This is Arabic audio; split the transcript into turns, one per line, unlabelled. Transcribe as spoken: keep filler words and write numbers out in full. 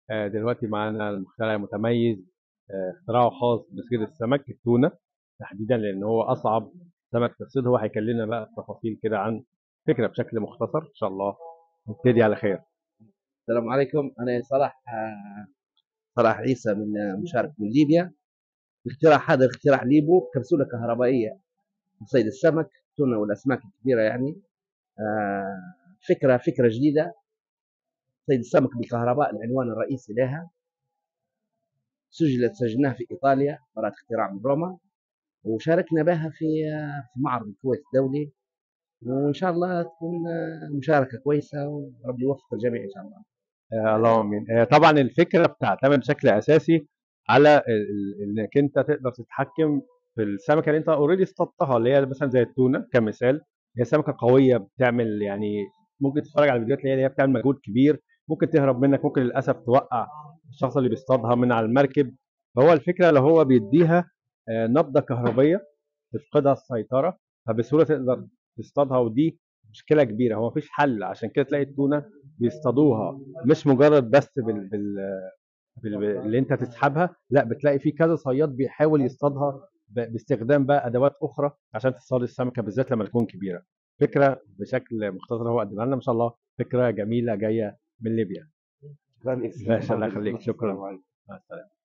آه، دلوقتي معانا المخترع المتميز، آه، اختراعه خاص بصيد السمك التونة تحديدا، لأن هو أصعب سمك في الصيد. هو هيكلمنا بقى بتفاصيل كده عن فكرة بشكل مختصر إن شاء الله. نبتدي على خير.
السلام عليكم. أنا صلاح آه، صلاح عيسى من آه، مشارك من ليبيا. الاختراع هذا اختراع ليبو كبسولة كهربائية لصيد السمك التونة والأسماك الكبيرة يعني. آه، فكرة فكرة جديدة، صيد السمك بالكهرباء العنوان الرئيسي لها. سجلت سجلناها في إيطاليا، براءة اختراع من روما، وشاركنا بها في آه، في معرض الكويت الدولي. وإن شاء الله تكون آه، مشاركة كويسة، وربي يوفق الجميع إن شاء الله.
آه، اللهم امين. آه، طبعا الفكره بتعتمد بشكل اساسي على ال- ال- انك انت تقدر تتحكم في السمكه اللي انت اوريدي اصطادتها، اللي هي مثلا زي التونه كمثال. هي سمكه قويه بتعمل يعني، ممكن تتفرج على الفيديوهات اللي هي اللي هي بتعمل مجهود كبير، ممكن تهرب منك، ممكن للاسف توقع الشخص اللي بيصطادها من على المركب. فهو الفكره اللي هو بيديها آه، نبضه كهربيه تفقدها السيطره، فبسهوله تقدر تصطادها. ودي مشكله كبيره، هو مفيش حل. عشان كده تلاقي التونه بيصطادوها مش مجرد بس بال... بال... بال... اللي انت تسحبها، لا، بتلاقي في كذا صياد بيحاول يصطادها ب... باستخدام بقى ادوات اخرى عشان تصطاد السمكه، بالذات لما تكون كبيره. فكره بشكل مختصر هو قدمها لنا ما شاء الله، فكره جميله جايه من ليبيا.
شكرا
ماشي، الله
لك.
يخليك، شكرا. مع السلامه.